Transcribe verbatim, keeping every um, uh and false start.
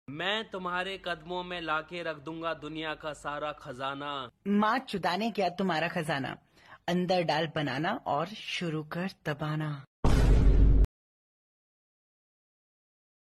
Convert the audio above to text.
मैं तुम्हारे कदमों में लाके रख दूंगा दुनिया का सारा खजाना। माँ चुदाने क्या तुम्हारा खजाना, अंदर डाल बनाना और शुरू कर दबाना।